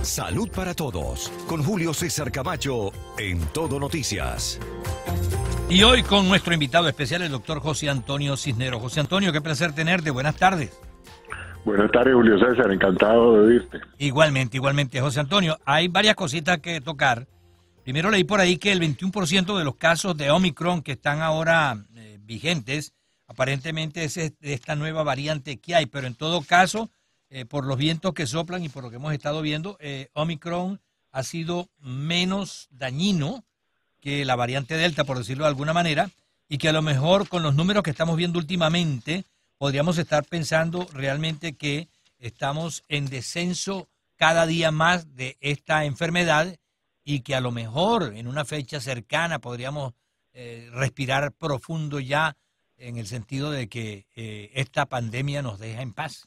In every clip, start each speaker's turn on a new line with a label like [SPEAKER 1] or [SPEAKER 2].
[SPEAKER 1] Salud para Todos, con Julio César Camacho en Todo Noticias.
[SPEAKER 2] Y hoy con nuestro invitado especial, el doctor José Antonio Cisneros. José Antonio, qué placer tenerte. Buenas tardes.
[SPEAKER 3] Buenas tardes, Julio César. Encantado de oírte.
[SPEAKER 2] Igualmente. José Antonio, hay varias cositas que tocar. Primero leí por ahí que el 21% de los casos de Omicron que están ahora vigentes, aparentemente es de esta nueva variante que hay, pero en todo caso, por los vientos que soplan y por lo que hemos estado viendo, Omicron ha sido menos dañino que la variante Delta, por decirlo de alguna manera, y que a lo mejor con los números que estamos viendo últimamente, podríamos estar pensando realmente que estamos en descenso cada día más de esta enfermedad y que a lo mejor en una fecha cercana podríamos respirar profundo ya en el sentido de que esta pandemia nos deja en paz.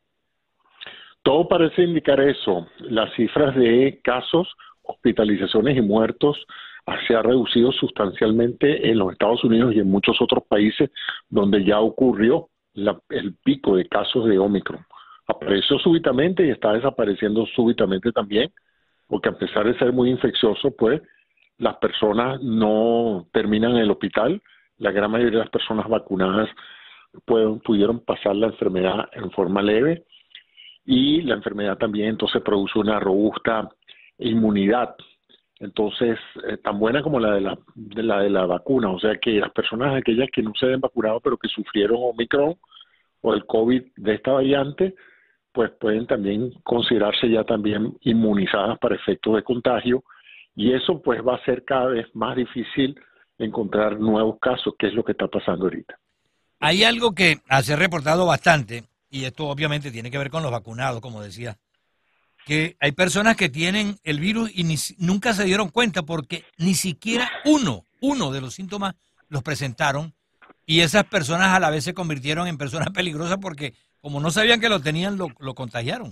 [SPEAKER 3] Todo parece indicar eso. Las cifras de casos, hospitalizaciones y muertos se ha reducido sustancialmente en los Estados Unidos y en muchos otros países donde ya ocurrió el pico de casos de Omicron. Apareció súbitamente y está desapareciendo súbitamente también, porque a pesar de ser muy infeccioso, pues las personas no terminan en el hospital. La gran mayoría de las personas vacunadas pudieron pasar la enfermedad en forma leve y la enfermedad también entonces produce una robusta inmunidad. Entonces, tan buena como la de la vacuna. O sea que las personas aquellas que no se han vacunado pero que sufrieron Omicron o el COVID de esta variante, pues pueden también considerarse ya también inmunizadas para efectos de contagio, y eso pues va a ser cada vez más difícil encontrar nuevos casos, que es lo que está pasando ahorita.
[SPEAKER 2] Hay algo que se ha reportado bastante, y esto obviamente tiene que ver con los vacunados, como decía, que hay personas que tienen el virus y nunca se dieron cuenta porque ni siquiera uno de los síntomas los presentaron, y esas personas a la vez se convirtieron en personas peligrosas porque como no sabían que lo tenían, lo contagiaron.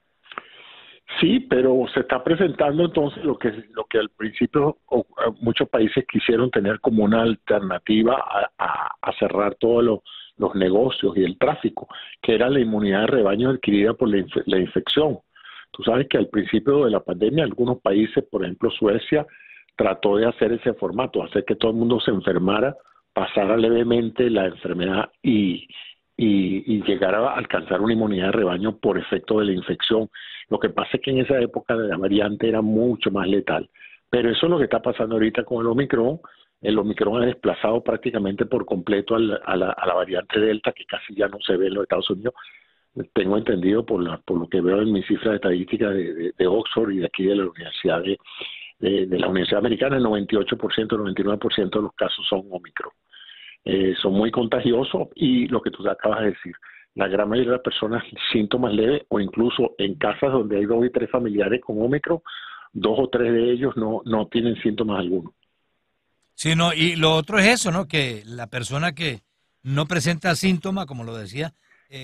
[SPEAKER 3] Sí, pero se está presentando entonces lo que al principio muchos países quisieron tener como una alternativa a cerrar todos los negocios y el tráfico, que era la inmunidad de rebaño adquirida por la infección. Tú sabes que al principio de la pandemia algunos países, por ejemplo Suecia, trató de hacer ese formato, hacer que todo el mundo se enfermara, pasara levemente la enfermedad y llegar a alcanzar una inmunidad de rebaño por efecto de la infección. Lo que pasa es que en esa época la variante era mucho más letal. Pero eso es lo que está pasando ahorita con el Omicron. El Omicron ha desplazado prácticamente por completo a la variante Delta, que casi ya no se ve en los Estados Unidos. Tengo entendido por lo que veo en mis cifras de estadística de Oxford y de aquí de la Universidad de la Universidad Americana, el 98%, 99% de los casos son Omicron. Son muy contagiosos y lo que tú acabas de decir, la gran mayoría de las personas síntomas leves o incluso en casas donde hay 2 y 3 familiares con Omicron, 2 o 3 de ellos no tienen síntomas alguno.
[SPEAKER 2] Sí, no, y lo otro es eso, ¿no? Que la persona que no presenta síntomas, como lo decía,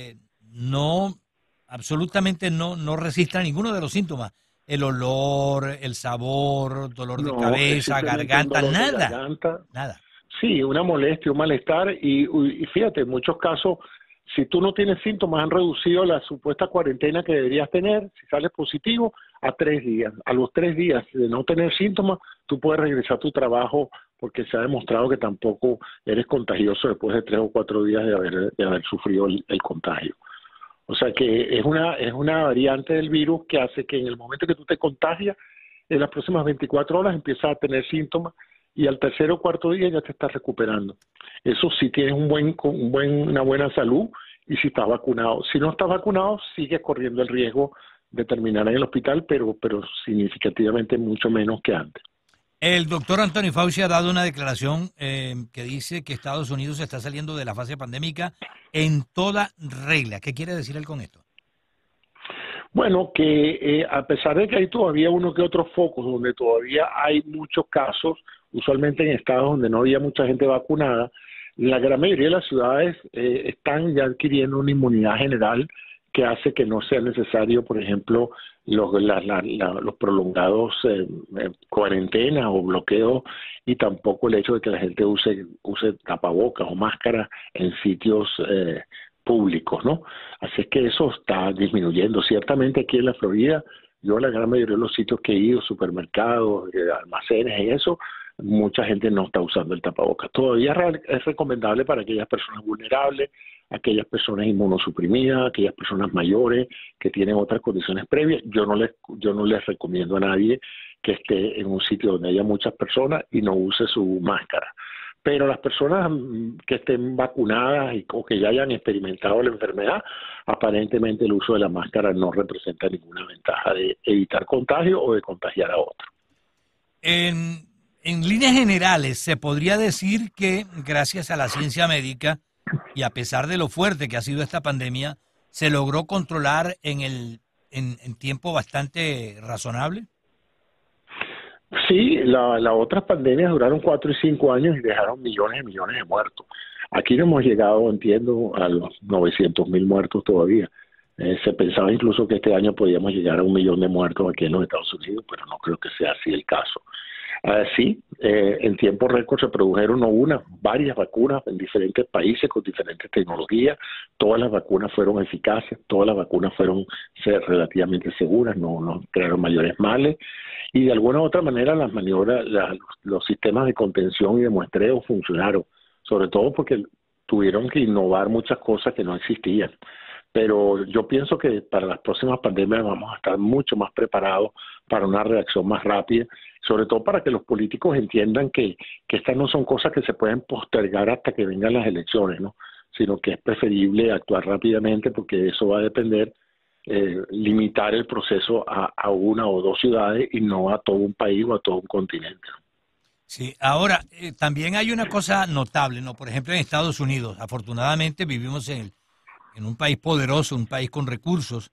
[SPEAKER 2] absolutamente no resiste a ninguno de los síntomas. El olor, el sabor, dolor de cabeza, garganta, nada.
[SPEAKER 3] Sí, una molestia, un malestar y fíjate, en muchos casos, si tú no tienes síntomas, han reducido la supuesta cuarentena que deberías tener, si sales positivo, a 3 días. A los 3 días de no tener síntomas, tú puedes regresar a tu trabajo porque se ha demostrado que tampoco eres contagioso después de 3 o 4 días de haber sufrido el contagio. O sea que es una variante del virus que hace que en el momento que tú te contagias, en las próximas 24 horas empiezas a tener síntomas y al 3er o 4er día ya te estás recuperando. Eso sí tienes una buena salud y si estás vacunado. Si no estás vacunado, sigues corriendo el riesgo de terminar en el hospital, pero significativamente mucho menos que antes.
[SPEAKER 2] El doctor Anthony Fauci ha dado una declaración que dice que Estados Unidos está saliendo de la fase pandémica en toda regla. ¿Qué quiere decir él con esto?
[SPEAKER 3] Bueno, que a pesar de que hay todavía uno que otros focos donde todavía hay muchos casos, usualmente en estados donde no había mucha gente vacunada, la gran mayoría de las ciudades están ya adquiriendo una inmunidad general que hace que no sea necesario, por ejemplo, los prolongados cuarentenas o bloqueos, y tampoco el hecho de que la gente use tapabocas o máscaras en sitios públicos, ¿no? Así es que eso está disminuyendo. Ciertamente aquí en la Florida Yo la gran mayoría de los sitios que he ido, supermercados, almacenes y eso, mucha gente no está usando el tapabocas. Todavía es recomendable para aquellas personas vulnerables, aquellas personas inmunosuprimidas, aquellas personas mayores que tienen otras condiciones previas. Yo no les recomiendo a nadie que esté en un sitio donde haya muchas personas y no use su máscara. Pero las personas que estén vacunadas o que ya hayan experimentado la enfermedad, aparentemente el uso de la máscara no representa ninguna ventaja de evitar contagio o de contagiar a otro.
[SPEAKER 2] En líneas generales, se podría decir que gracias a la ciencia médica y a pesar de lo fuerte que ha sido esta pandemia, se logró controlar en tiempo bastante razonable.
[SPEAKER 3] Sí, las otras pandemias duraron 4 y 5 años y dejaron millones y millones de muertos. Aquí no hemos llegado, entiendo, a los 900,000 muertos todavía. Se pensaba incluso que este año podíamos llegar a 1 millón de muertos aquí en los Estados Unidos, pero no creo que sea así el caso. Sí, en tiempo récord se produjeron varias vacunas en diferentes países con diferentes tecnologías. Todas las vacunas fueron eficaces, todas las vacunas fueron relativamente seguras, no crearon mayores males. Y de alguna u otra manera las maniobras, los sistemas de contención y de muestreo funcionaron, sobre todo porque tuvieron que innovar muchas cosas que no existían. Pero yo pienso que para las próximas pandemias vamos a estar mucho más preparados para una reacción más rápida, sobre todo para que los políticos entiendan que estas no son cosas que se pueden postergar hasta que vengan las elecciones, ¿no? Sino que es preferible actuar rápidamente porque eso va a depender limitar el proceso a 1 o 2 ciudades y no a todo un país o a todo un continente.
[SPEAKER 2] Sí, ahora también hay una cosa notable, ¿no? Por ejemplo, en Estados Unidos, afortunadamente vivimos en un país poderoso, un país con recursos,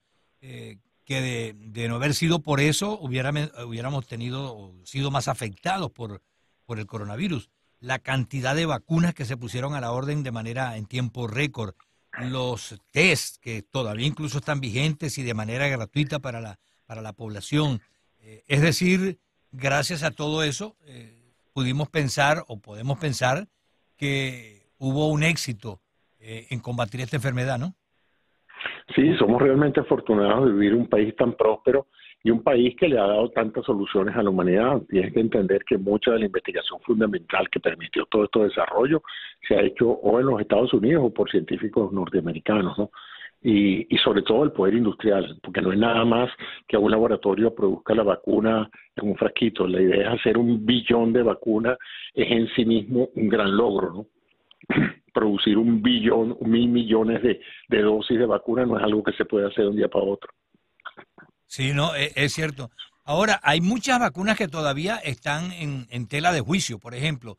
[SPEAKER 2] que de no haber sido por eso hubiéramos sido más afectados por el coronavirus. La cantidad de vacunas que se pusieron a la orden en tiempo récord, los test que todavía incluso están vigentes y de manera gratuita para la población. Es decir, gracias a todo eso pudimos pensar o podemos pensar que hubo un éxito en combatir esta enfermedad, ¿no?
[SPEAKER 3] Sí, somos realmente afortunados de vivir en un país tan próspero y un país que le ha dado tantas soluciones a la humanidad. Tienes que entender que mucha de la investigación fundamental que permitió todo este desarrollo se ha hecho o en los Estados Unidos o por científicos norteamericanos, ¿no? Y sobre todo el poder industrial, porque no es nada más que un laboratorio produzca la vacuna en un frasquito. La idea es hacer 1 billón de vacunas, es en sí mismo un gran logro, ¿no? Producir 1 mil millones de dosis de vacuna no es algo que se puede hacer de un día para otro.
[SPEAKER 2] Sí, no, es cierto. Ahora, hay muchas vacunas que todavía están en tela de juicio. Por ejemplo,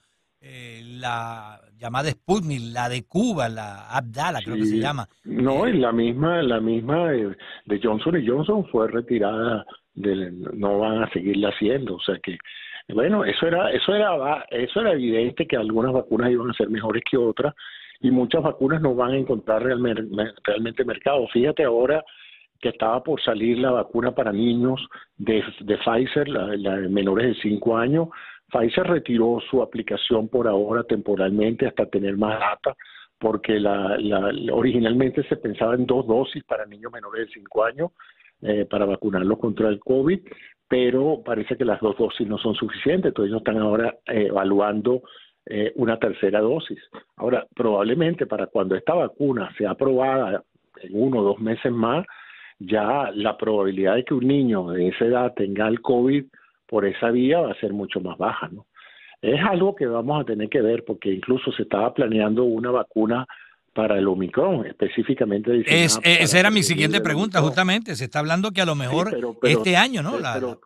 [SPEAKER 2] la llamada Sputnik, la de Cuba, la Abdala, creo que se llama.
[SPEAKER 3] No, y la misma de Johnson & Johnson fue retirada, no van a seguirla haciendo. O sea que, bueno, eso era evidente que algunas vacunas iban a ser mejores que otras y muchas vacunas no van a encontrar realmente mercado. Fíjate ahora que estaba por salir la vacuna para niños de Pfizer, la de menores de 5 años. Pfizer retiró su aplicación por ahora temporalmente hasta tener más data, porque originalmente se pensaba en 2 dosis para niños menores de 5 años para vacunarlos contra el COVID, pero parece que las 2 dosis no son suficientes, entonces ellos están ahora evaluando una tercera dosis. Ahora, probablemente para cuando esta vacuna sea aprobada en 1 o 2 meses más, ya la probabilidad de que un niño de esa edad tenga el COVID por esa vía va a ser mucho más baja, ¿no? Es algo que vamos a tener que ver porque incluso se estaba planeando una vacuna para el Omicron, específicamente.
[SPEAKER 2] Esa era mi siguiente pregunta, justamente. Se está hablando que a lo mejor sí, pero este año, ¿no?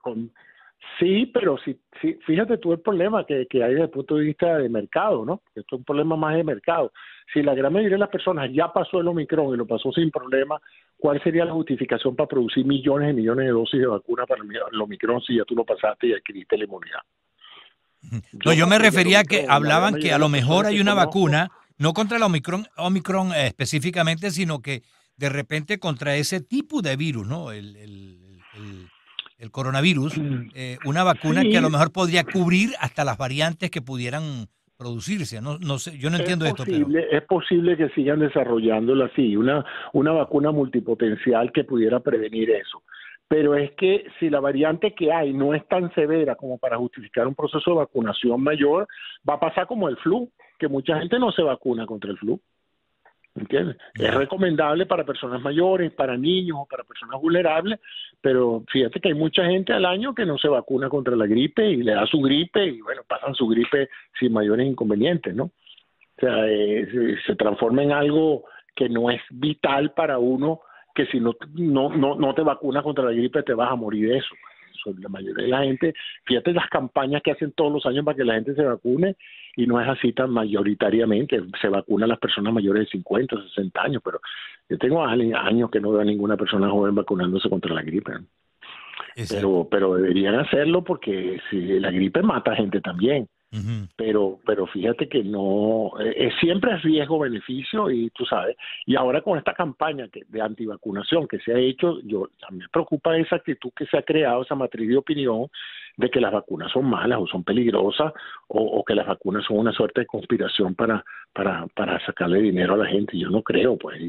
[SPEAKER 3] Pero fíjate tú el problema que hay desde el punto de vista de mercado, ¿no? Esto es un problema más de mercado. Si la gran mayoría de las personas ya pasó el Omicron y lo pasó sin problema, ¿cuál sería la justificación para producir millones y millones de dosis de vacuna para el Omicron si ya tú lo pasaste y adquiriste la inmunidad?
[SPEAKER 2] No, yo me refería a que hablaban que a lo mejor hay una vacuna, no contra el Omicron específicamente, sino que de repente contra ese tipo de virus, ¿no? El coronavirus, una vacuna que a lo mejor podría cubrir hasta las variantes que pudieran producirse. No sé, yo no entiendo esto.
[SPEAKER 3] Es posible que sigan desarrollándola así, una vacuna multipotencial que pudiera prevenir eso. pero es que si la variante que hay no es tan severa como para justificar un proceso de vacunación mayor, va a pasar como el flu, que mucha gente no se vacuna contra el flu. ¿Entiendes? Es recomendable para personas mayores, para niños o para personas vulnerables, pero fíjate que hay mucha gente al año que no se vacuna contra la gripe y le da su gripe y bueno, pasan su gripe sin mayores inconvenientes, ¿no? O sea, se transforma en algo que no es vital para uno, que si no te vacunas contra la gripe te vas a morir de eso. La mayoría de la gente, fíjate las campañas que hacen todos los años para que la gente se vacune y no es así tan mayoritariamente, se vacunan las personas mayores de 50, 60 años, pero yo tengo años que no veo a ninguna persona joven vacunándose contra la gripe, ¿no? Pero deberían hacerlo porque si la gripe mata gente también. Uh-huh. Pero fíjate que no, siempre es riesgo-beneficio y tú sabes, y ahora con esta campaña de antivacunación que se ha hecho, a mí me preocupa esa actitud que se ha creado, esa matriz de opinión de que las vacunas son malas o son peligrosas o que las vacunas son una suerte de conspiración para sacarle dinero a la gente. Yo no creo, pues,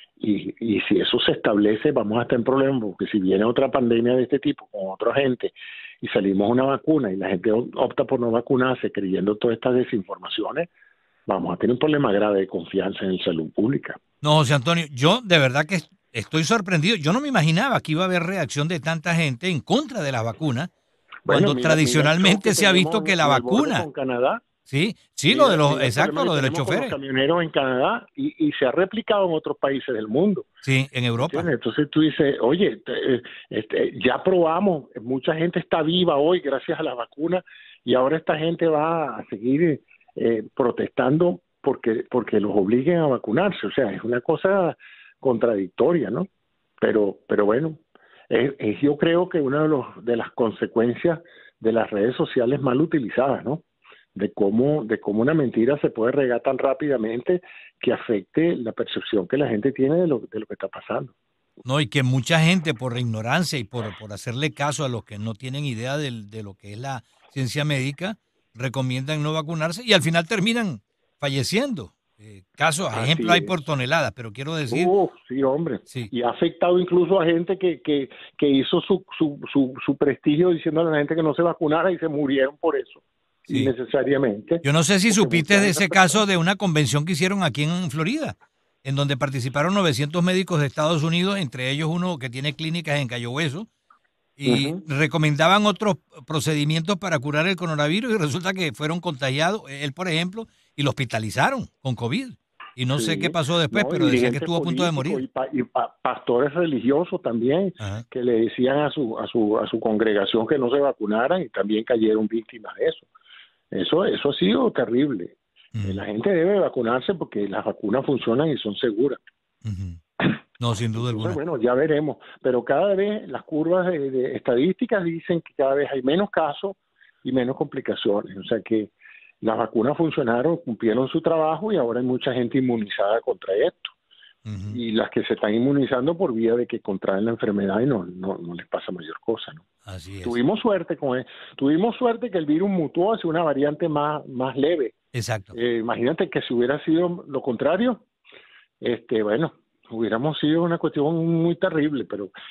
[SPEAKER 3] y si eso se establece vamos a estar en problemas, porque si viene otra pandemia de este tipo con otra gente y salimos una vacuna y la gente opta por no vacunarse creyendo todas estas desinformaciones, vamos a tener un problema grave de confianza en la salud pública.
[SPEAKER 2] No, José Antonio, yo de verdad que estoy sorprendido. Yo no me imaginaba que iba a haber reacción de tanta gente en contra de las vacunas, cuando tradicionalmente se ha visto que la vacuna...
[SPEAKER 3] Con Canadá.
[SPEAKER 2] Sí, lo de los choferes.
[SPEAKER 3] Los camioneros en Canadá y se ha replicado en otros países del mundo.
[SPEAKER 2] Sí, en Europa.
[SPEAKER 3] ¿Entiendes? Entonces tú dices, oye, ya probamos, mucha gente está viva hoy gracias a la vacuna y ahora esta gente va a seguir protestando porque los obliguen a vacunarse. O sea, es una cosa contradictoria, ¿no? Pero bueno, yo creo que una de las consecuencias de las redes sociales mal utilizadas, ¿no? De cómo una mentira se puede regar tan rápidamente que afecte la percepción que la gente tiene de lo que está pasando.
[SPEAKER 2] No, y que mucha gente por ignorancia y por hacerle caso a los que no tienen idea de lo que es la ciencia médica, recomiendan no vacunarse y al final terminan falleciendo. Casos, ejemplos hay por toneladas, pero quiero decir...
[SPEAKER 3] sí, hombre.
[SPEAKER 2] Sí.
[SPEAKER 3] Y ha afectado incluso a gente que hizo su prestigio diciendo a la gente que no se vacunara y se murieron por eso. Sí. Innecesariamente.
[SPEAKER 2] Yo no sé si supiste de ese caso de una convención que hicieron aquí en Florida, en donde participaron 900 médicos de Estados Unidos, entre ellos uno que tiene clínicas en Cayo Hueso, y recomendaban otros procedimientos para curar el coronavirus y resulta que fueron contagiados, él por ejemplo, y lo hospitalizaron con COVID. Y no sé qué pasó después, pero decían que estuvo a punto de morir.
[SPEAKER 3] Y pastores religiosos también, que le decían a su congregación que no se vacunaran y también cayeron víctimas de eso. Eso ha sido terrible. La gente debe vacunarse porque las vacunas funcionan y son seguras.
[SPEAKER 2] No, sin duda alguna.
[SPEAKER 3] Bueno, ya veremos. Pero cada vez las curvas de estadísticas dicen que cada vez hay menos casos y menos complicaciones. O sea que las vacunas funcionaron, cumplieron su trabajo y ahora hay mucha gente inmunizada contra esto. Y las que se están inmunizando por vía de que contraen la enfermedad y no les pasa mayor cosa, ¿no?
[SPEAKER 2] Así es.
[SPEAKER 3] Tuvimos suerte que el virus mutó hacia una variante más leve.
[SPEAKER 2] Exacto.
[SPEAKER 3] Imagínate que si hubiera sido lo contrario, bueno, hubiéramos sido una cuestión muy terrible,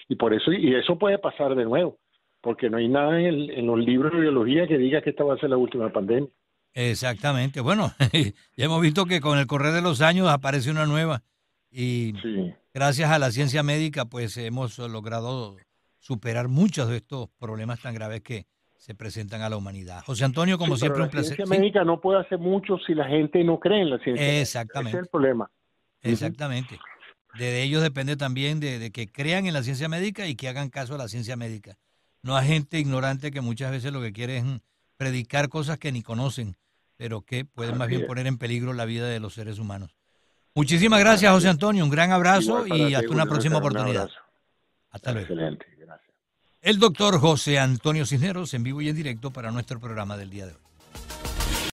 [SPEAKER 3] y eso puede pasar de nuevo, porque no hay nada en los libros de biología que diga que esta va a ser la última pandemia.
[SPEAKER 2] Exactamente. Bueno, ya hemos visto que con el correr de los años aparece una nueva y gracias a la ciencia médica pues hemos logrado superar muchos de estos problemas tan graves que se presentan a la humanidad. José Antonio, como siempre, un placer.
[SPEAKER 3] La ciencia médica no puede hacer mucho si la gente no cree en la ciencia.
[SPEAKER 2] Exactamente.
[SPEAKER 3] Ese es el problema.
[SPEAKER 2] Exactamente. De ellos depende también de que crean en la ciencia médica y que hagan caso a la ciencia médica. No a gente ignorante que muchas veces lo que quiere es predicar cosas que ni conocen, pero que pueden más bien poner en peligro la vida de los seres humanos. Muchísimas gracias, José Antonio. Un gran abrazo y hasta una próxima oportunidad. Hasta luego.
[SPEAKER 3] Excelente, gracias.
[SPEAKER 2] El doctor José Antonio Cisneros en vivo y en directo para nuestro programa del día de hoy.